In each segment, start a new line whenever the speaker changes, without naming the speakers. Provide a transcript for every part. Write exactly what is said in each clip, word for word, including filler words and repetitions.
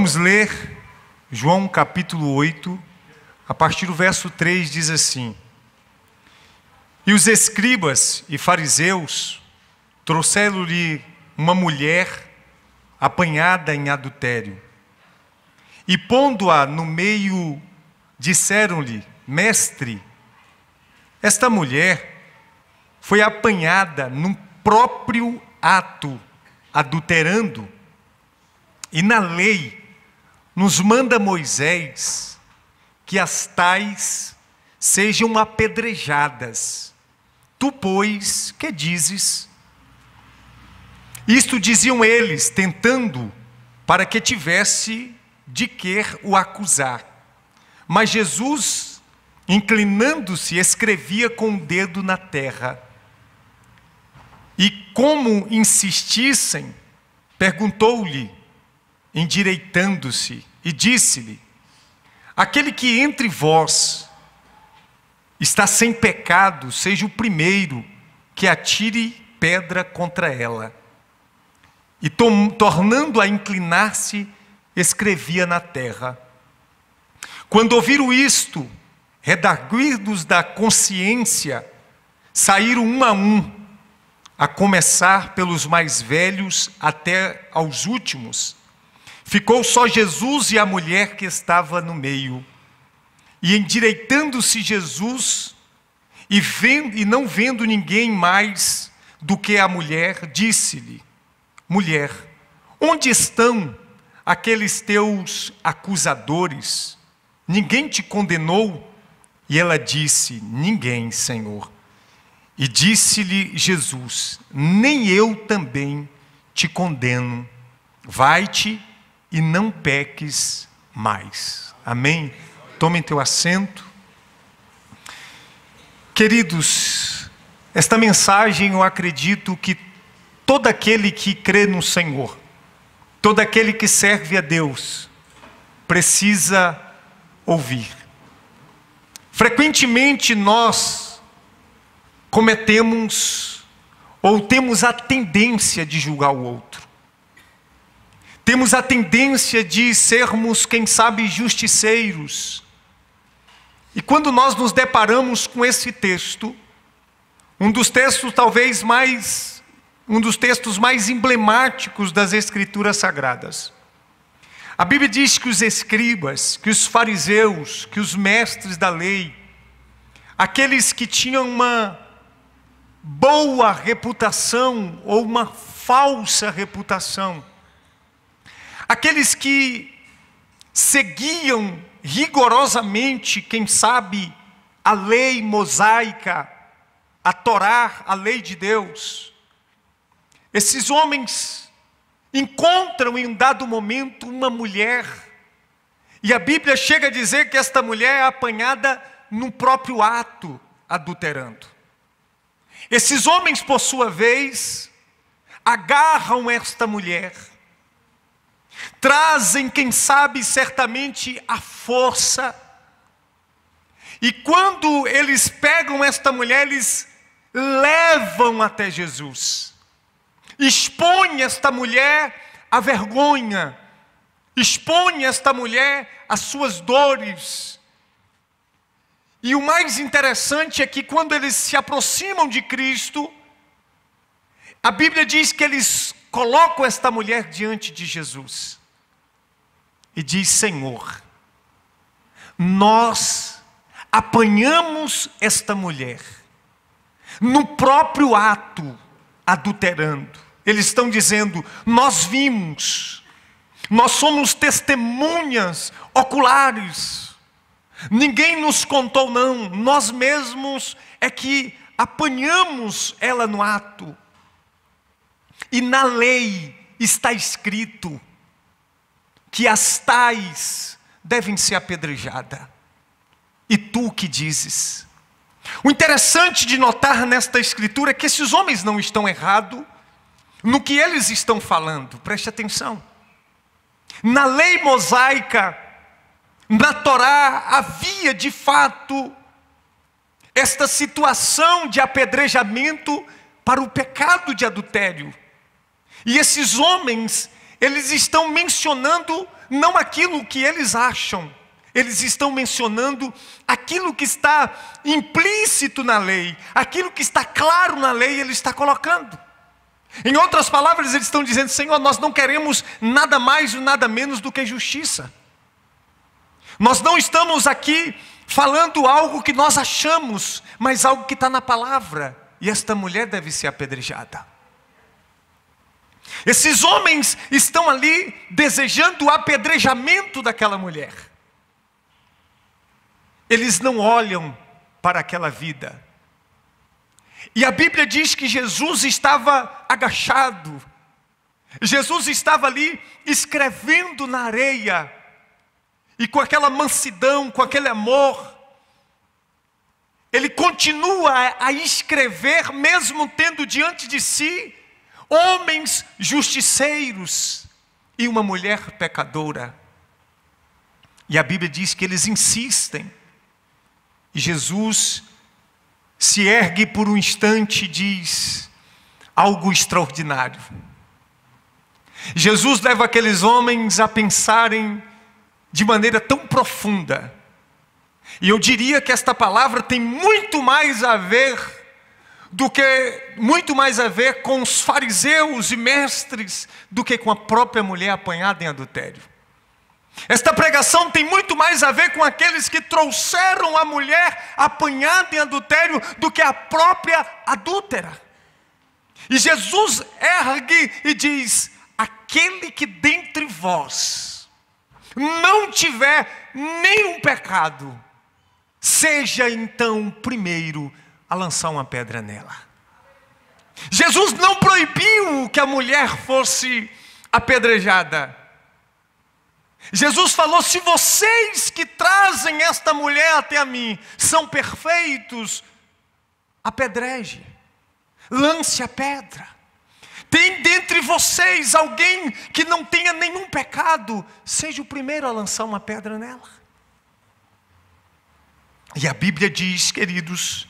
Vamos ler João capítulo oito, a partir do verso três, diz assim: E os escribas e fariseus trouxeram-lhe uma mulher apanhada em adultério. E pondo-a no meio, disseram-lhe: Mestre, esta mulher foi apanhada num próprio ato, adulterando. E na lei nos manda Moisés que as tais sejam apedrejadas. Tu, pois, que dizes? Isto diziam eles, tentando, para que tivesse de que o acusar. Mas Jesus, inclinando-se, escrevia com o dedo na terra. E como insistissem, perguntou-lhe, endireitando-se, e disse-lhe: Aquele que entre vós está sem pecado, seja o primeiro que atire pedra contra ela. E tornando a inclinar-se, escrevia na terra. Quando ouviram isto, redarguidos da consciência, saíram um a um, a começar pelos mais velhos até aos últimos. Ficou só Jesus e a mulher que estava no meio. E endireitando-se Jesus, e, vendo, e não vendo ninguém mais do que a mulher, disse-lhe: Mulher, onde estão aqueles teus acusadores? Ninguém te condenou? E ela disse: Ninguém, Senhor. E disse-lhe Jesus: Nem eu também te condeno. Vai-te e não peques mais. Amém? Tomem teu assento. Queridos, esta mensagem eu acredito que todo aquele que crê no Senhor, todo aquele que serve a Deus, precisa ouvir. Frequentemente nós cometemos ou temos a tendência de julgar o outro. Temos a tendência de sermos, quem sabe, justiceiros. E quando nós nos deparamos com esse texto, um dos textos talvez mais, um dos textos mais emblemáticos das Escrituras Sagradas. A Bíblia diz que os escribas, que os fariseus, que os mestres da lei, aqueles que tinham uma boa reputação ou uma falsa reputação, aqueles que seguiam rigorosamente, quem sabe, a lei mosaica, a Torá, a lei de Deus. Esses homens encontram em um dado momento uma mulher, e a Bíblia chega a dizer que esta mulher é apanhada no próprio ato, adulterando. Esses homens, por sua vez, agarram esta mulher, trazem, quem sabe, certamente a força. E quando eles pegam esta mulher, eles levam até Jesus. Expõe esta mulher à vergonha. Expõe esta mulher às suas dores. E o mais interessante é que quando eles se aproximam de Cristo, a Bíblia diz que eles colocam esta mulher diante de Jesus e diz: Senhor, nós apanhamos esta mulher no próprio ato, adulterando. Eles estão dizendo: nós vimos, nós somos testemunhas oculares, ninguém nos contou não, nós mesmos é que apanhamos ela no ato. E na lei está escrito que as tais devem ser apedrejadas. E tu o que dizes? O interessante de notar nesta escritura é que esses homens não estão errados no que eles estão falando. Preste atenção. Na lei mosaica, na Torá, havia de fato esta situação de apedrejamento para o pecado de adultério. E esses homens, eles estão mencionando não aquilo que eles acham. Eles estão mencionando aquilo que está implícito na lei, aquilo que está claro na lei, ele está colocando. Em outras palavras, eles estão dizendo: Senhor, nós não queremos nada mais ou nada menos do que justiça. Nós não estamos aqui falando algo que nós achamos, mas algo que está na palavra. E esta mulher deve ser apedrejada. Esses homens estão ali desejando o apedrejamento daquela mulher. Eles não olham para aquela vida. E a Bíblia diz que Jesus estava agachado. Jesus estava ali escrevendo na areia. E com aquela mansidão, com aquele amor, ele continua a escrever, mesmo tendo diante de si homens justiceiros e uma mulher pecadora. E a Bíblia diz que eles insistem. E Jesus se ergue por um instante e diz algo extraordinário. Jesus leva aqueles homens a pensarem de maneira tão profunda. E eu diria que esta palavra tem muito mais a ver do que muito mais a ver com os fariseus e mestres do que com a própria mulher apanhada em adultério. Esta pregação tem muito mais a ver com aqueles que trouxeram a mulher apanhada em adultério do que a própria adúltera. E Jesus ergue e diz: aquele que dentre vós não tiver nenhum pecado, seja então o primeiro a lançar uma pedra nela. Jesus não proibiu que a mulher fosse apedrejada. Jesus falou: se vocês que trazem esta mulher até a mim são perfeitos, apedreje, lance a pedra. Tem dentre vocês alguém que não tenha nenhum pecado, seja o primeiro a lançar uma pedra nela. E a Bíblia diz, queridos,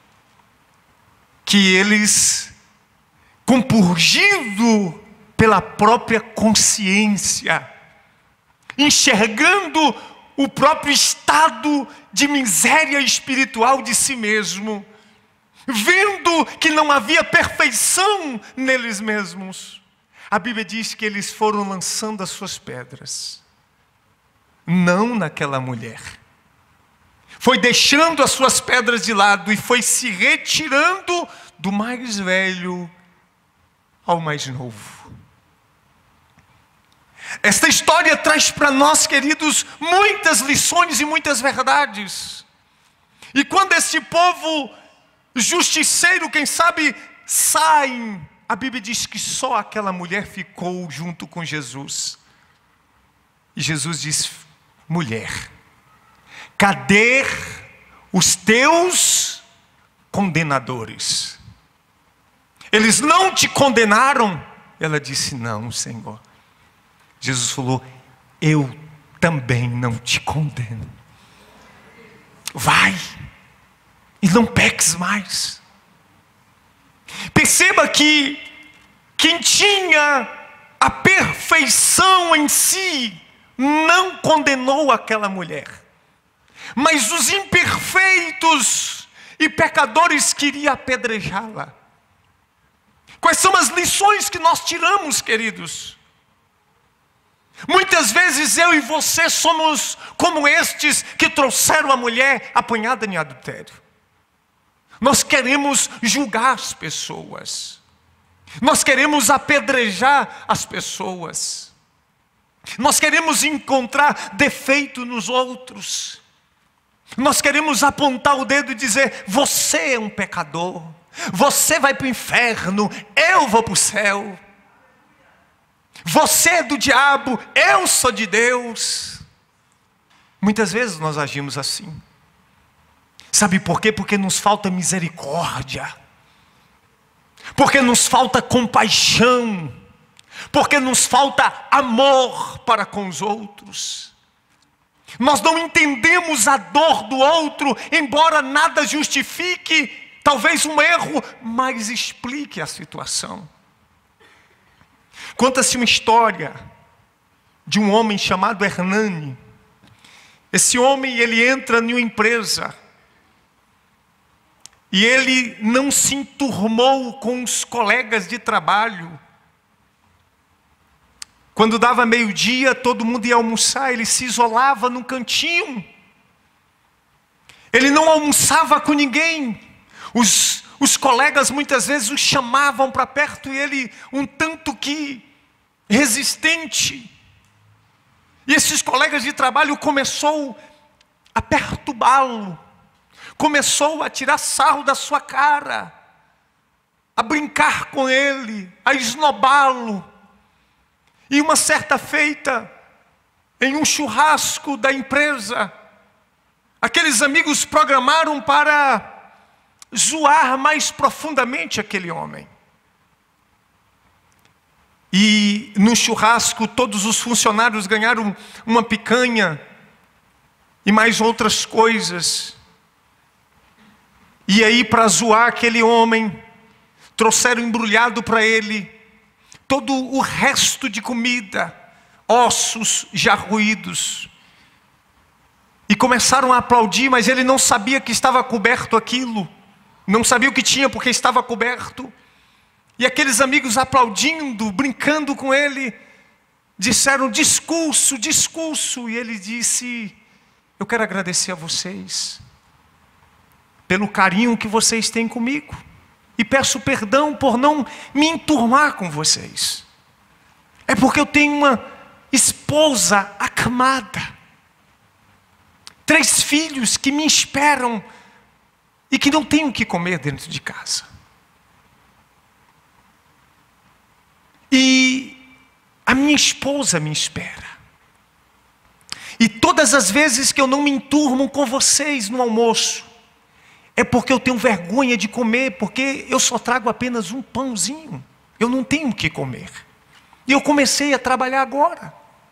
que eles, compurgido pela própria consciência, enxergando o próprio estado de miséria espiritual de si mesmo, vendo que não havia perfeição neles mesmos, a Bíblia diz que eles foram lançando as suas pedras, não naquela mulher. Foi deixando as suas pedras de lado e foi se retirando do mais velho ao mais novo. Esta história traz para nós, queridos, muitas lições e muitas verdades. E quando esse povo justiceiro, quem sabe, saem, a Bíblia diz que só aquela mulher ficou junto com Jesus. E Jesus diz: mulher, cadê os teus condenadores? Eles não te condenaram? Ela disse: não, Senhor. Jesus falou: eu também não te condeno. Vai e não peques mais. Perceba que quem tinha a perfeição em si não condenou aquela mulher, mas os imperfeitos e pecadores queriam apedrejá-la. Quais são as lições que nós tiramos, queridos? Muitas vezes eu e você somos como estes que trouxeram a mulher apanhada em adultério. Nós queremos julgar as pessoas. Nós queremos apedrejar as pessoas. Nós queremos encontrar defeito nos outros. Nós queremos apontar o dedo e dizer: você é um pecador, você vai para o inferno, eu vou para o céu. Você é do diabo, eu sou de Deus. Muitas vezes nós agimos assim. Sabe por quê? Porque nos falta misericórdia, porque nos falta compaixão, porque nos falta amor para com os outros. Nós não entendemos a dor do outro, embora nada justifique, talvez um erro, mas explique a situação. Conta-se uma história de um homem chamado Hernani. Esse homem, ele entra em uma empresa e ele não se enturmou com os colegas de trabalho. Quando dava meio-dia, todo mundo ia almoçar, ele se isolava num cantinho. Ele não almoçava com ninguém. Os, os colegas muitas vezes o chamavam para perto e ele, um tanto que resistente. E esses colegas de trabalho começou a perturbá-lo. Começou a tirar sarro da sua cara, a brincar com ele, a esnobá-lo. E uma certa feita, em um churrasco da empresa, aqueles amigos programaram para zoar mais profundamente aquele homem. E no churrasco todos os funcionários ganharam uma picanha e mais outras coisas. E aí, para zoar aquele homem, trouxeram embrulhado para ele todo o resto de comida, ossos já roídos. E começaram a aplaudir, mas ele não sabia que estava coberto aquilo. Não sabia o que tinha porque estava coberto. E aqueles amigos aplaudindo, brincando com ele, disseram: discurso, discurso. E ele disse: eu quero agradecer a vocês pelo carinho que vocês têm comigo. E peço perdão por não me enturmar com vocês. É porque eu tenho uma esposa acamada, três filhos que me esperam e que não tenho o que comer dentro de casa. E a minha esposa me espera. E todas as vezes que eu não me enturmo com vocês no almoço, é porque eu tenho vergonha de comer, porque eu só trago apenas um pãozinho. Eu não tenho o que comer. E eu comecei a trabalhar agora.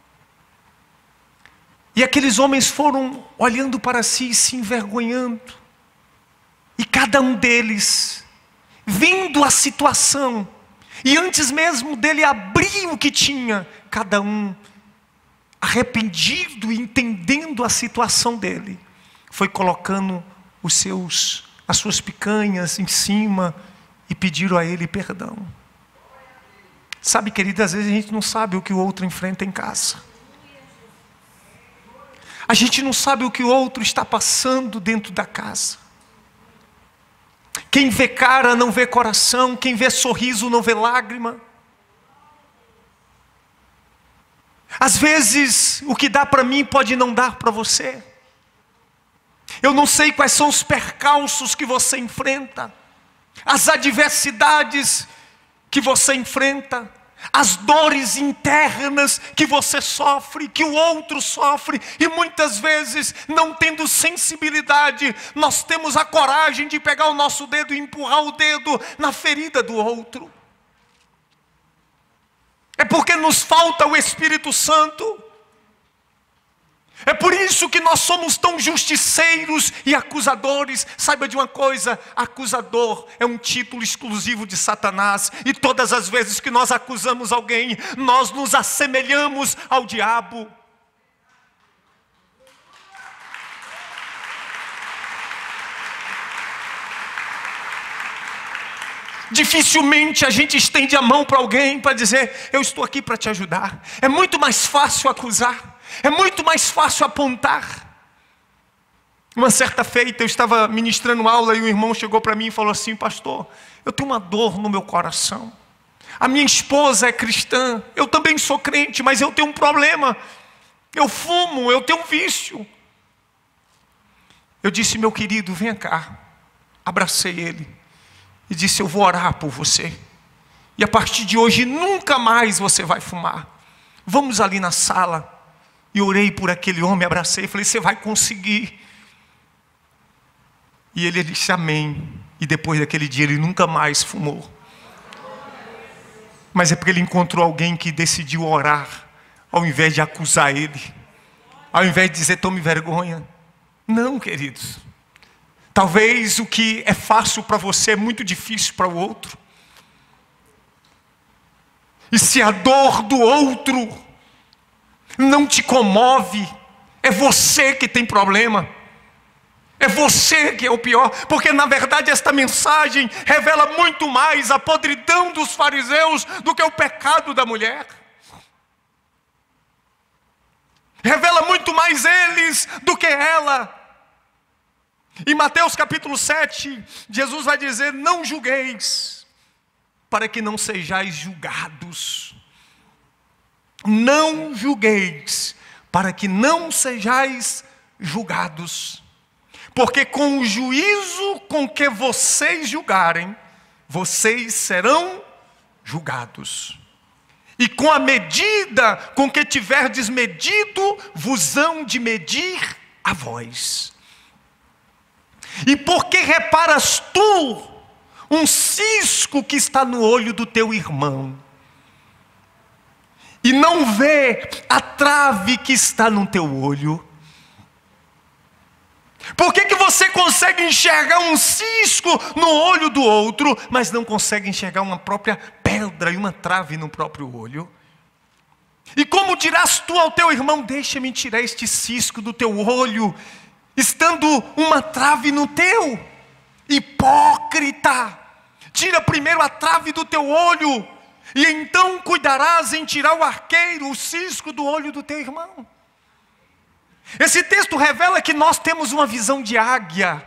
E aqueles homens foram olhando para si e se envergonhando. E cada um deles, vendo a situação, e antes mesmo dele abrir o que tinha, cada um, arrependido e entendendo a situação dele, foi colocando os seus, as suas picanhas em cima e pediram a ele perdão. Sabe, querido, às vezes a gente não sabe o que o outro enfrenta em casa. A gente não sabe o que o outro está passando dentro da casa. Quem vê cara não vê coração, quem vê sorriso não vê lágrima. Às vezes o que dá para mim pode não dar para você. Eu não sei quais são os percalços que você enfrenta, as adversidades que você enfrenta, as dores internas que você sofre, que o outro sofre, e muitas vezes, não tendo sensibilidade, nós temos a coragem de pegar o nosso dedo e empurrar o dedo na ferida do outro. É porque nos falta o Espírito Santo. É por isso que nós somos tão justiceiros e acusadores. Saiba de uma coisa: acusador é um título exclusivo de Satanás. E todas as vezes que nós acusamos alguém, nós nos assemelhamos ao diabo. Dificilmente a gente estende a mão para alguém para dizer: eu estou aqui para te ajudar. É muito mais fácil acusar. É muito mais fácil apontar. Uma certa feita eu estava ministrando aula e um irmão chegou para mim e falou assim: pastor, eu tenho uma dor no meu coração. A minha esposa é cristã, eu também sou crente, mas eu tenho um problema. Eu fumo, eu tenho um vício. Eu disse: meu querido, venha cá. Abracei ele e disse: eu vou orar por você. E a partir de hoje nunca mais você vai fumar. Vamos ali na sala. E orei por aquele homem, abracei e falei: você vai conseguir. E ele disse amém. E depois daquele dia ele nunca mais fumou. Mas é porque ele encontrou alguém que decidiu orar, ao invés de acusar ele, ao invés de dizer: tome vergonha. Não, queridos. Talvez o que é fácil para você é muito difícil para o outro. E se a dor do outro não te comove. É você que tem problema. É você que é o pior, porque na verdade esta mensagem revela muito mais a podridão dos fariseus do que o pecado da mulher. Revela muito mais eles do que ela. Em Mateus capítulo sete, Jesus vai dizer: não julgueis, para que não sejais julgados. Não julgueis, para que não sejais julgados. Porque com o juízo com que vocês julgarem, vocês serão julgados. E com a medida com que tiverdes medido, vos hão de medir a vós. E por que reparas tu um cisco que está no olho do teu irmão, e não vê a trave que está no teu olho? Por que que você consegue enxergar um cisco no olho do outro, mas não consegue enxergar uma própria pedra e uma trave no próprio olho? E como dirás tu ao teu irmão: deixa-me tirar este cisco do teu olho, estando uma trave no teu? Hipócrita! Tira primeiro a trave do teu olho, e então cuidarás em tirar o arqueiro, o cisco do olho do teu irmão. Esse texto revela que nós temos uma visão de águia.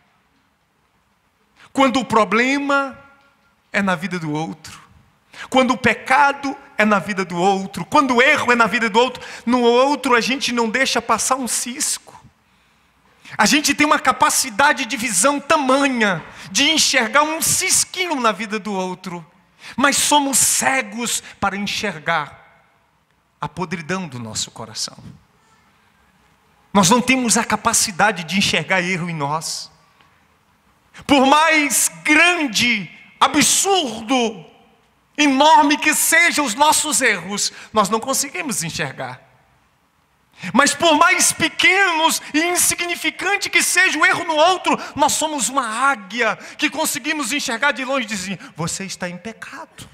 Quando o problema é na vida do outro, quando o pecado é na vida do outro, quando o erro é na vida do outro, no outro a gente não deixa passar um cisco. A gente tem uma capacidade de visão tamanha, de enxergar um cisquinho na vida do outro, mas somos cegos para enxergar a podridão do nosso coração. Nós não temos a capacidade de enxergar erro em nós. Por mais grande, absurdo, enorme que sejam os nossos erros, nós não conseguimos enxergar. Mas por mais pequenos e insignificante que seja o erro no outro, nós somos uma águia que conseguimos enxergar de longe e dizer: você está em pecado.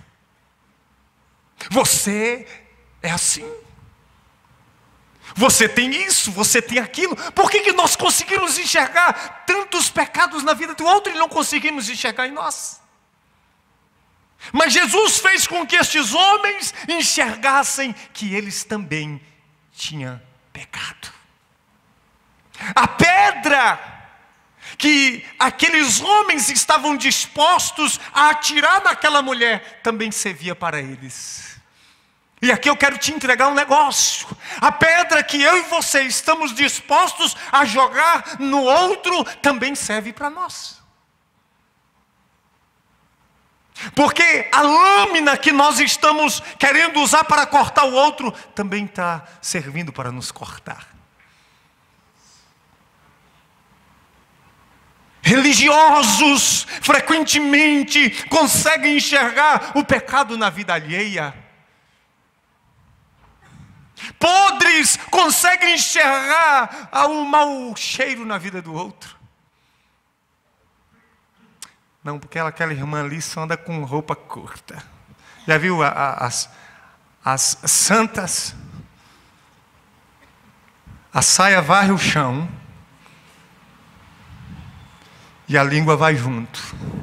Você é assim. Você tem isso, você tem aquilo. Por que que nós conseguimos enxergar tantos pecados na vida do outro e não conseguimos enxergar em nós? Mas Jesus fez com que estes homens enxergassem que eles também tinham pecado. A pedra que aqueles homens estavam dispostos a atirar naquela mulher também servia para eles. E aqui eu quero te entregar um negócio. A pedra que eu e você estamos dispostos a jogar no outro também serve para nós. Porque a lâmina que nós estamos querendo usar para cortar o outro também está servindo para nos cortar. Religiosos frequentemente conseguem enxergar o pecado na vida alheia. Podres conseguem enxergar um mau cheiro na vida do outro. Não, porque ela, aquela irmã ali só anda com roupa curta. Já viu a, a, as, as santas? A saia varre o chão e a língua vai junto.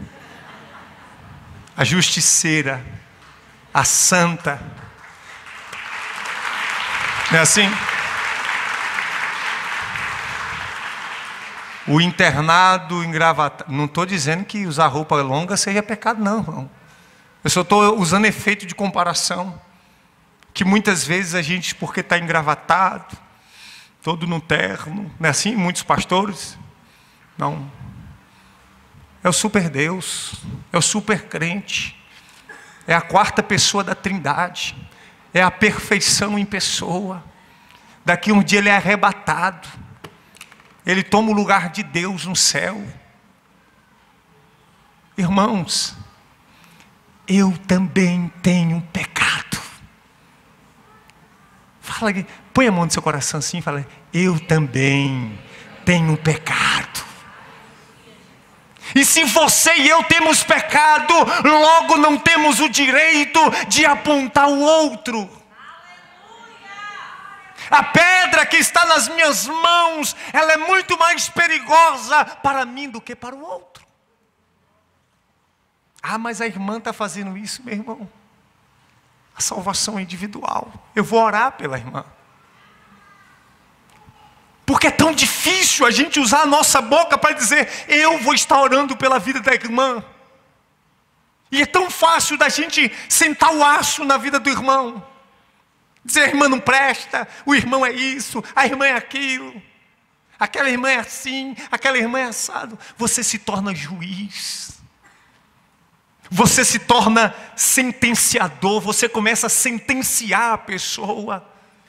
A justiceira, a santa. Não é assim? O internado engravatado. Não estou dizendo que usar roupa longa seja pecado, não, irmão. Eu só estou usando efeito de comparação. Que muitas vezes a gente, porque está engravatado, todo no terno, não é assim? Muitos pastores. Não. É o super Deus, é o super crente, é a quarta pessoa da Trindade. É a perfeição em pessoa. Daqui um dia ele é arrebatado. Ele toma o lugar de Deus no céu. Irmãos, eu também tenho pecado. Fala, põe a mão no seu coração assim e fala: eu também tenho pecado. E se você e eu temos pecado, logo não temos o direito de apontar o outro. A pedra que está nas minhas mãos, ela é muito mais perigosa para mim do que para o outro. Ah, mas a irmã está fazendo isso, meu irmão. A salvação é individual. Eu vou orar pela irmã. Porque é tão difícil a gente usar a nossa boca para dizer, eu vou estar orando pela vida da irmã. E é tão fácil da gente sentar o aço na vida do irmão. Dizer, a irmã não presta, o irmão é isso, a irmã é aquilo. Aquela irmã é assim, aquela irmã é assado. Você se torna juiz. Você se torna sentenciador, você começa a sentenciar a pessoa.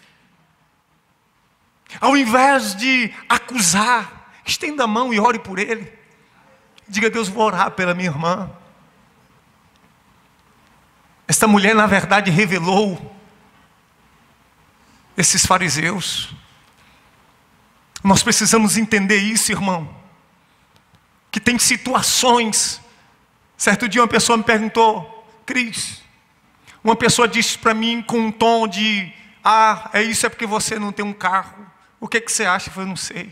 Ao invés de acusar, estenda a mão e ore por ele. Diga, Deus, vou orar pela minha irmã. Esta mulher, na verdade, revelou esses fariseus. Nós precisamos entender isso, irmão. Que tem situações. Certo dia uma pessoa me perguntou, Cris, uma pessoa disse para mim com um tom de, ah, é isso é porque você não tem um carro. O que, que você acha? Eu falei, não sei.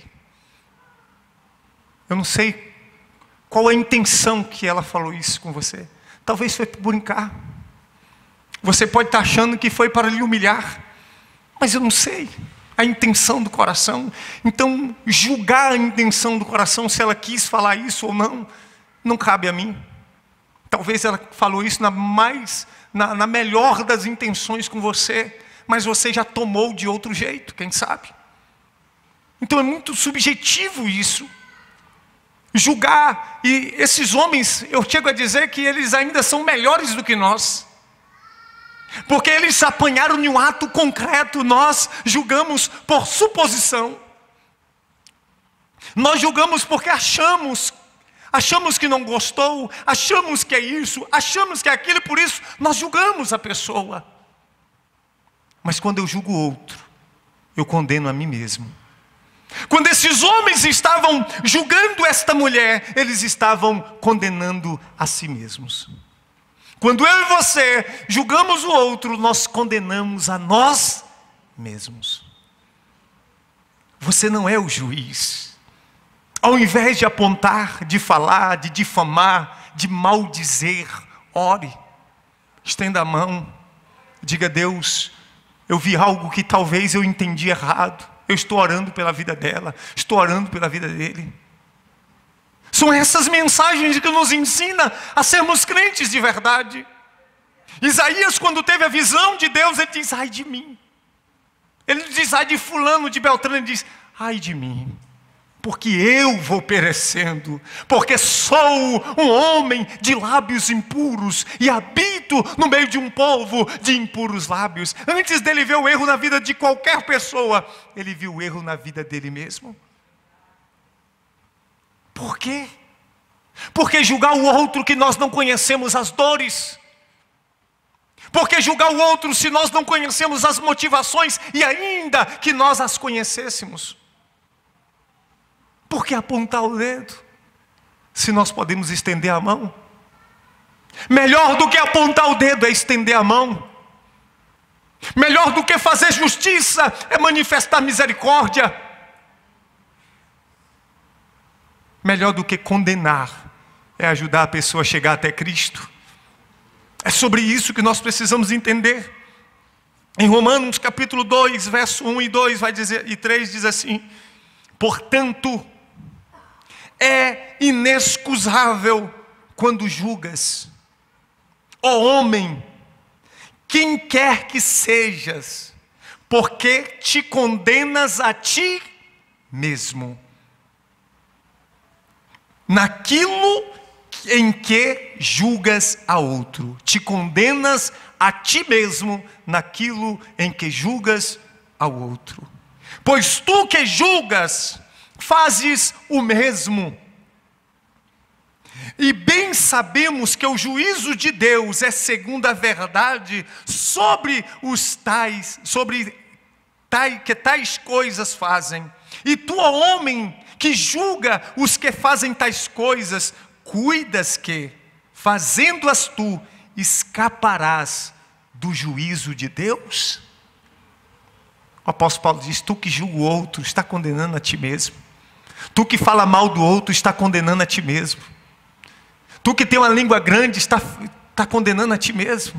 Eu não sei qual a intenção que ela falou isso com você. Talvez foi para brincar. Você pode estar achando que foi para lhe humilhar. Mas eu não sei a intenção do coração. Então, julgar a intenção do coração, se ela quis falar isso ou não, não cabe a mim. Talvez ela falou isso na, mais, na, na melhor das intenções com você, mas você já tomou de outro jeito, quem sabe? Então é muito subjetivo isso. Julgar, e esses homens, eu chego a dizer que eles ainda são melhores do que nós. Porque eles apanharam em um ato concreto, nós julgamos por suposição. Nós julgamos porque achamos, achamos que não gostou, achamos que é isso, achamos que é aquilo, por isso nós julgamos a pessoa. Mas quando eu julgo o outro, eu condeno a mim mesmo. Quando esses homens estavam julgando esta mulher, eles estavam condenando a si mesmos. Quando eu e você julgamos o outro, nós condenamos a nós mesmos. Você não é o juiz. Ao invés de apontar, de falar, de difamar, de maldizer, ore, estenda a mão, diga, Deus, eu vi algo que talvez eu entendi errado. Eu estou orando pela vida dela, estou orando pela vida dele. São essas mensagens que nos ensinam a sermos crentes de verdade. Isaías, quando teve a visão de Deus, ele diz, ai de mim. Ele diz, ai de fulano, de Beltrano, ele diz, ai de mim. Porque eu vou perecendo, porque sou um homem de lábios impuros e habito no meio de um povo de impuros lábios. Antes dele ver o erro na vida de qualquer pessoa, ele viu o erro na vida dele mesmo. Por quê? Porque julgar o outro que nós não conhecemos as dores? Porque julgar o outro se nós não conhecemos as motivações e ainda que nós as conhecêssemos? Por que apontar o dedo, se nós podemos estender a mão? Melhor do que apontar o dedo é estender a mão. Melhor do que fazer justiça é manifestar misericórdia. Melhor do que condenar é ajudar a pessoa a chegar até Cristo. É sobre isso que nós precisamos entender. Em Romanos capítulo dois, verso um e dois vai dizer, e três diz assim, portanto, é inexcusável quando julgas, ó homem, quem quer que sejas, porque te condenas a ti mesmo, naquilo em que julgas a outro. Te condenas a ti mesmo naquilo em que julgas ao outro. Pois tu que julgas, fazes o mesmo. E bem sabemos que o juízo de Deus é segundo a verdade sobre os tais, sobre tais, que tais coisas fazem. E tu, ó homem, que julga os que fazem tais coisas, cuidas que, fazendo-as tu, escaparás do juízo de Deus? O apóstolo Paulo diz: tu que julga o outro, está condenando a ti mesmo. Tu que fala mal do outro, está condenando a ti mesmo. Tu que tem uma língua grande, está, está condenando a ti mesmo.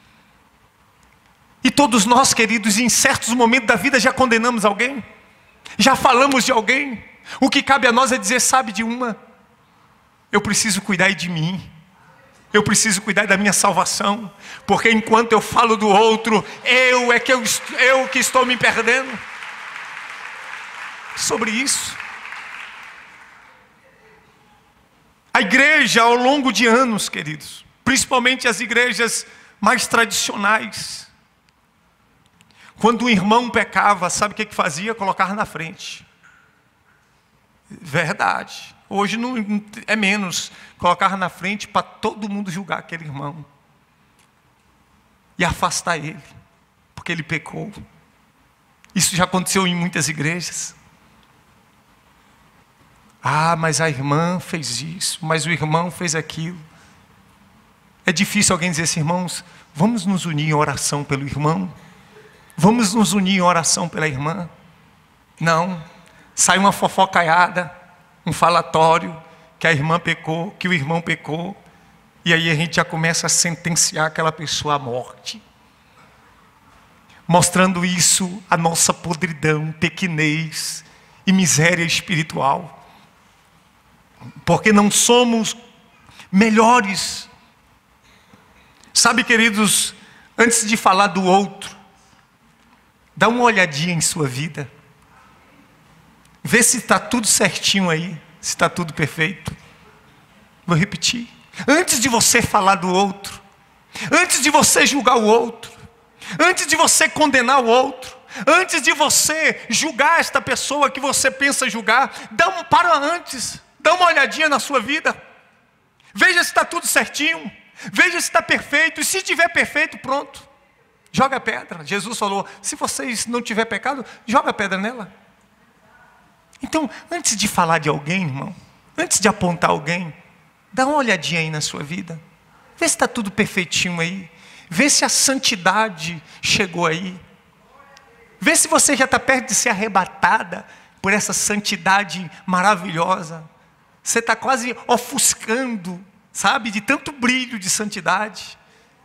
E todos nós, queridos, em certos momentos da vida já condenamos alguém, já falamos de alguém. O que cabe a nós é dizer: sabe de uma, eu preciso cuidar de mim, eu preciso cuidar da minha salvação, porque enquanto eu falo do outro, eu é que eu, eu que estou me perdendo. Sobre isso, a igreja ao longo de anos, queridos, principalmente as igrejas mais tradicionais, quando um irmão pecava, sabe o que que fazia? Colocava na frente. Verdade. Hoje não é menos. Colocava na frente para todo mundo julgar aquele irmão. E afastar ele. Porque ele pecou. Isso já aconteceu em muitas igrejas. Ah, mas a irmã fez isso. Mas o irmão fez aquilo. É difícil alguém dizer assim: irmãos, vamos nos unir em oração pelo irmão. Vamos nos unir em oração pela irmã. Não. Sai uma fofocaiada, um falatório, que a irmã pecou, que o irmão pecou. E aí a gente já começa a sentenciar aquela pessoa à morte. Mostrando isso, a nossa podridão, pequenez e miséria espiritual. Porque não somos melhores. Sabe, queridos, antes de falar do outro, dá uma olhadinha em sua vida. Vê se está tudo certinho aí, se está tudo perfeito. Vou repetir. Antes de você falar do outro, antes de você julgar o outro, antes de você condenar o outro, antes de você julgar esta pessoa que você pensa julgar, dá um para antes, dá uma olhadinha na sua vida. Veja se está tudo certinho, veja se está perfeito, e se estiver perfeito, pronto. Joga a pedra. Jesus falou: se vocês não tiver pecado, joga a pedra nela. Então, antes de falar de alguém, irmão, antes de apontar alguém, dá uma olhadinha aí na sua vida. Vê se está tudo perfeitinho aí. Vê se a santidade chegou aí. Vê se você já está perto de ser arrebatada por essa santidade maravilhosa. Você está quase ofuscando, sabe, de tanto brilho de santidade.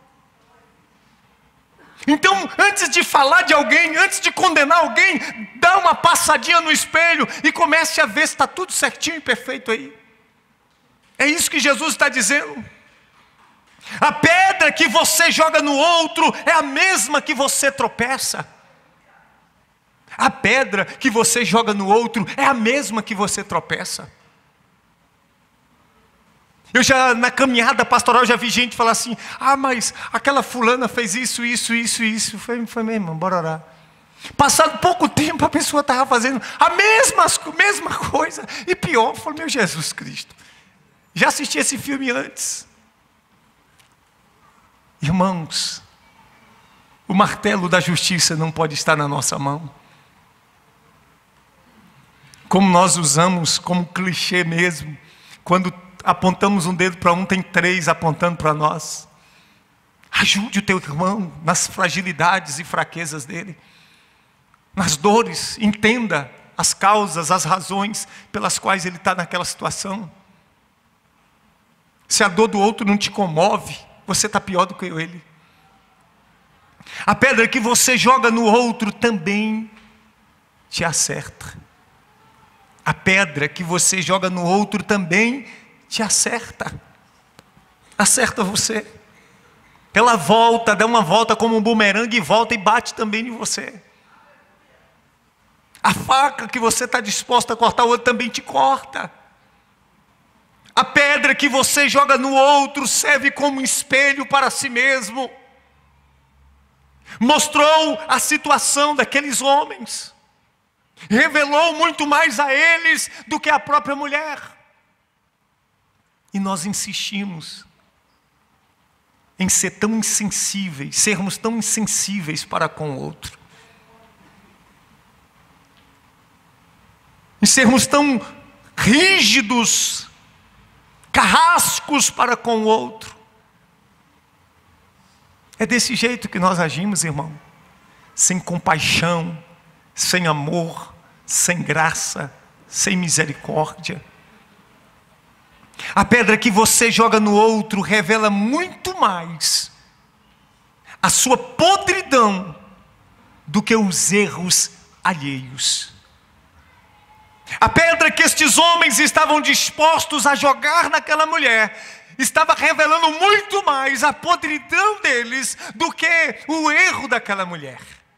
Então, antes de falar de alguém, antes de condenar alguém, dá uma passadinha no espelho e comece a ver se está tudo certinho e perfeito aí. É isso que Jesus está dizendo. A pedra que você joga no outro é a mesma que você tropeça. A pedra que você joga no outro é a mesma que você tropeça. Eu já, na caminhada pastoral, já vi gente falar assim: ah, mas aquela fulana fez isso, isso, isso, isso. Foi, foi mesmo, bora orar. Passado pouco tempo, a pessoa estava fazendo a mesma, mesma coisa. E pior, eu falei: meu Jesus Cristo, já assisti esse filme antes. Irmãos, o martelo da justiça não pode estar na nossa mão. Como nós usamos como clichê mesmo, quando apontamos um dedo para um, tem três apontando para nós. Ajude o teu irmão nas fragilidades e fraquezas dele, nas dores. Entenda as causas, as razões pelas quais ele está naquela situação. Se a dor do outro não te comove, você está pior do que ele. A pedra que você joga no outro também te acerta. A pedra que você joga no outro também te acerta. Acerta você. Ela volta, dá uma volta como um bumerangue e volta e bate também em você. A faca que você está disposto a cortar o outro também te corta. A pedra que você joga no outro serve como espelho para si mesmo. Mostrou a situação daqueles homens. Revelou muito mais a eles do que a própria mulher. E nós insistimos em ser tão insensíveis, sermos tão insensíveis para com o outro. Em sermos tão rígidos, carrascos para com o outro. É desse jeito que nós agimos, irmão. Sem compaixão, sem amor, sem graça, sem misericórdia. A pedra que você joga no outro revela muito mais a sua podridão do que os erros alheios. A pedra que estes homens estavam dispostos a jogar naquela mulher estava revelando muito mais a podridão deles do que o erro daquela mulher.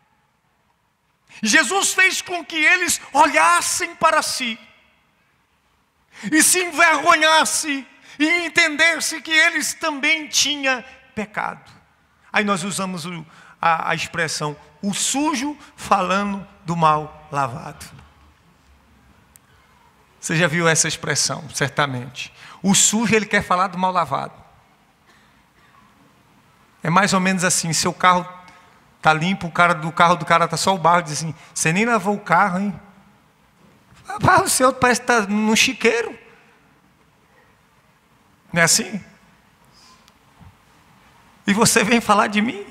Jesus fez com que eles olhassem para si e se envergonhassem e entendessem que eles também tinham pecado. Aí nós usamos o, a, a expressão, o sujo falando do mal lavado. Você já viu essa expressão, certamente. O sujo, ele quer falar do mal lavado. É mais ou menos assim, seu carro está limpo, o cara do carro do cara está só o barro, diz assim, você nem lavou o carro, hein? Ah, o seu parece que está no chiqueiro. Não é assim? E você vem falar de mim?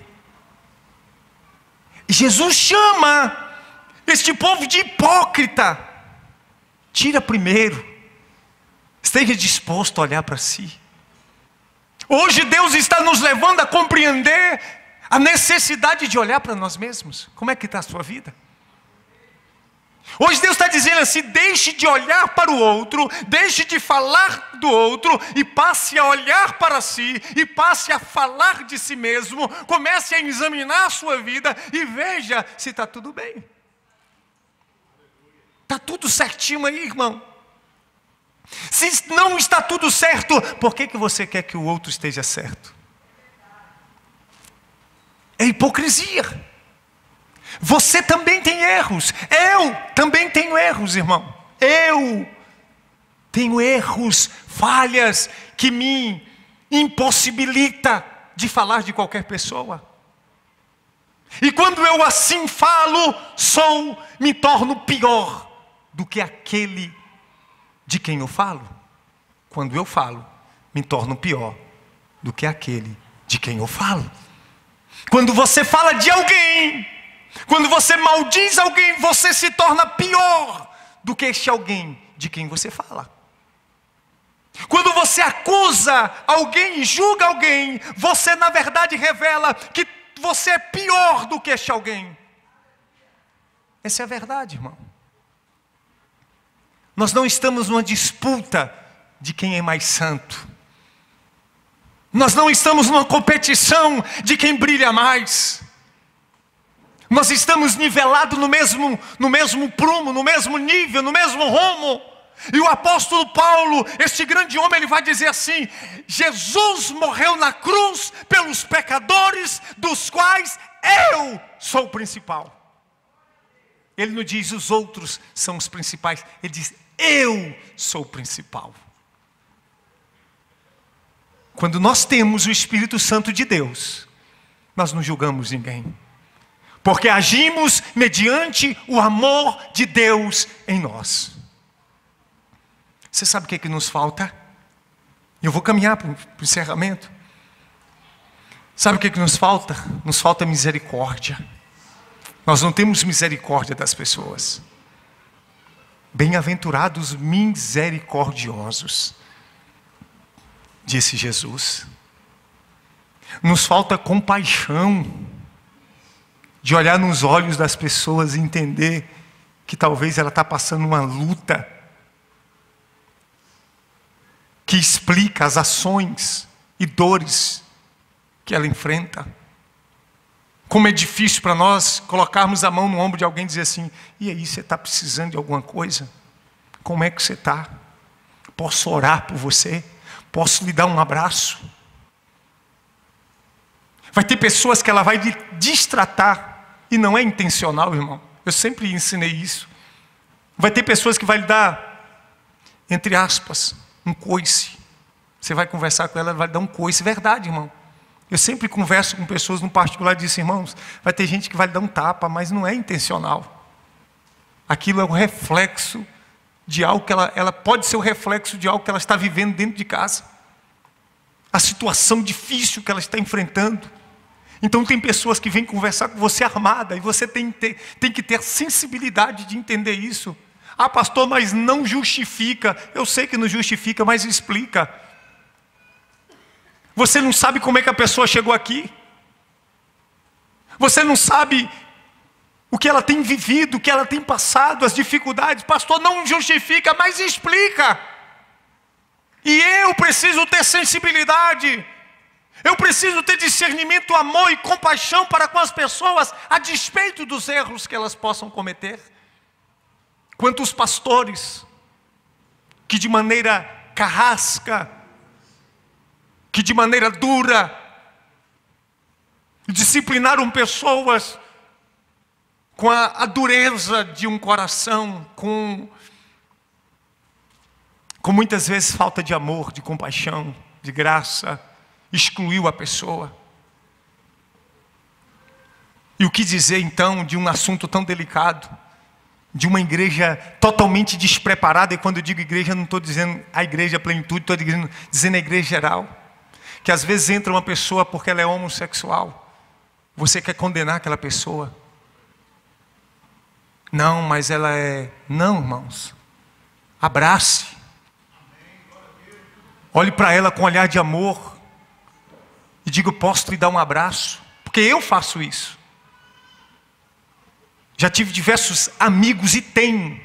Jesus chama este povo de hipócrita. Tira primeiro. Esteja disposto a olhar para si. Hoje Deus está nos levando a compreender a necessidade de olhar para nós mesmos. Como é que está a sua vida? Hoje Deus está dizendo assim, deixe de olhar para o outro, deixe de falar do outro e passe a olhar para si e passe a falar de si mesmo, comece a examinar a sua vida e veja se está tudo bem. Está tudo certinho aí, irmão? Se não está tudo certo, por que que você quer que o outro esteja certo? É hipocrisia. Você também tem erros. Eu também tenho erros, irmão. Eu tenho erros, falhas que me impossibilita de falar de qualquer pessoa. E quando eu assim falo, sou, me torno pior do que aquele de quem eu falo. Quando eu falo, me torno pior do que aquele de quem eu falo. Quando você fala de alguém, quando você maldiz alguém, você se torna pior do que este alguém de quem você fala. Quando você acusa alguém e julga alguém, você na verdade revela que você é pior do que este alguém. Essa é a verdade, irmão. Nós não estamos numa disputa de quem é mais santo. Nós não estamos numa competição de quem brilha mais. Nós estamos nivelados no mesmo, no mesmo prumo, no mesmo nível, no mesmo rumo. E o apóstolo Paulo, este grande homem, ele vai dizer assim: Jesus morreu na cruz pelos pecadores, dos quais eu sou o principal. Ele não diz os outros são os principais, ele diz eu sou o principal. Quando nós temos o Espírito Santo de Deus, nós não julgamos ninguém, porque agimos mediante o amor de Deus em nós. Você sabe o que é que nos falta? Eu vou caminhar para o encerramento. Sabe o que é que nos falta? Nos falta misericórdia. Nós não temos misericórdia das pessoas. Bem-aventurados misericordiosos, disse Jesus. Nos falta compaixão, de olhar nos olhos das pessoas e entender que talvez ela está passando uma luta que explica as ações e dores que ela enfrenta. Como é difícil para nós colocarmos a mão no ombro de alguém e dizer assim: e aí, você está precisando de alguma coisa? Como é que você está? Posso orar por você? Posso lhe dar um abraço? Vai ter pessoas que ela vai lhe destratar, e não é intencional, irmão. Eu sempre ensinei isso. Vai ter pessoas que vai lhe dar, entre aspas, um coice. Você vai conversar com ela, ela vai dar um coice. Verdade, irmão. Eu sempre converso com pessoas no particular e disse: irmãos, vai ter gente que vai lhe dar um tapa, mas não é intencional. Aquilo é o reflexo de algo que ela, ela pode ser o reflexo de algo que ela está vivendo dentro de casa. A situação difícil que ela está enfrentando. Então tem pessoas que vêm conversar com você armada, e você tem, ter, tem que ter sensibilidade de entender isso. Ah, pastor, mas não justifica. Eu sei que não justifica, mas explica. Você não sabe como é que a pessoa chegou aqui. Você não sabe o que ela tem vivido, o que ela tem passado, as dificuldades. Pastor, não justifica, mas explica. E eu preciso ter sensibilidade. Eu preciso ter discernimento, amor e compaixão para com as pessoas, a despeito dos erros que elas possam cometer. Quantos pastores que de maneira carrasca, que de maneira dura, disciplinaram pessoas com a, a dureza de um coração, com, com muitas vezes falta de amor, de compaixão, de graça, excluiu a pessoa. E o que dizer então de um assunto tão delicado, de uma igreja totalmente despreparada? E quando eu digo igreja, não estou dizendo a igreja plenitude, estou dizendo, dizendo a igreja geral, que às vezes entra uma pessoa porque ela é homossexual, você quer condenar aquela pessoa. Não, mas ela é... Não, irmãos. Abrace. Olhe para ela com um olhar de amor. E diga, posso lhe dar um abraço? Porque eu faço isso. Já tive diversos amigos e tenho.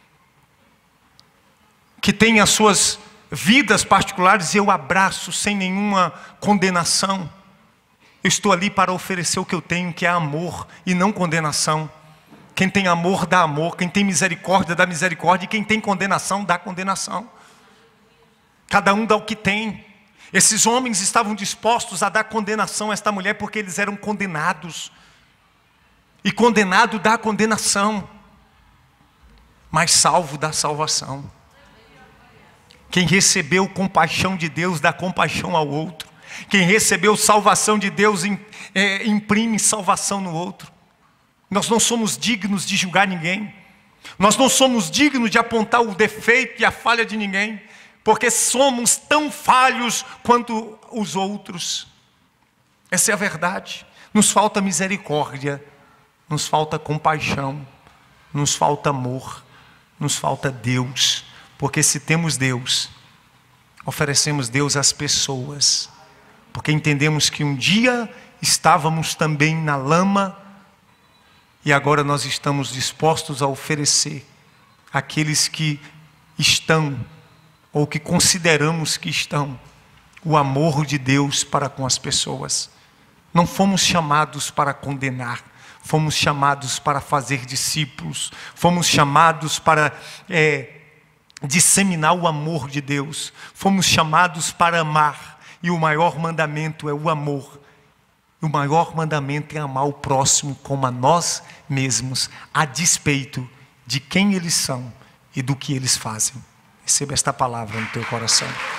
Que têm as suas vidas particulares e eu abraço sem nenhuma condenação. Eu estou ali para oferecer o que eu tenho, que é amor e não condenação. Quem tem amor, dá amor. Quem tem misericórdia, dá misericórdia. E quem tem condenação, dá condenação. Cada um dá o que tem. Esses homens estavam dispostos a dar condenação a esta mulher porque eles eram condenados. E condenado dá condenação. Mas salvo dá salvação. Quem recebeu compaixão de Deus, dá compaixão ao outro. Quem recebeu salvação de Deus, é, imprime salvação no outro. Nós não somos dignos de julgar ninguém. Nós não somos dignos de apontar o defeito e a falha de ninguém. Porque somos tão falhos quanto os outros. Essa é a verdade. Nos falta misericórdia. Nos falta compaixão. Nos falta amor. Nos falta Deus. Porque se temos Deus, oferecemos Deus às pessoas. Porque entendemos que um dia estávamos também na lama. E agora nós estamos dispostos a oferecer àqueles que estão, ou que consideramos que estão, o amor de Deus para com as pessoas. Não fomos chamados para condenar, fomos chamados para fazer discípulos, fomos chamados para é, disseminar o amor de Deus, fomos chamados para amar, e o maior mandamento é o amor. O maior mandamento é amar o próximo como a nós mesmos, a despeito de quem eles são e do que eles fazem. Receba esta palavra no teu coração.